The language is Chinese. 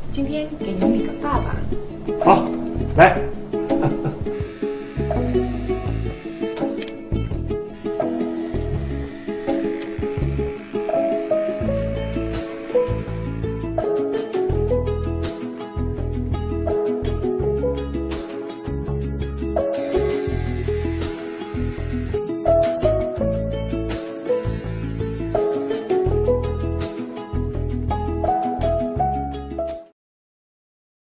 今天给你们比个爸爸。 好，来。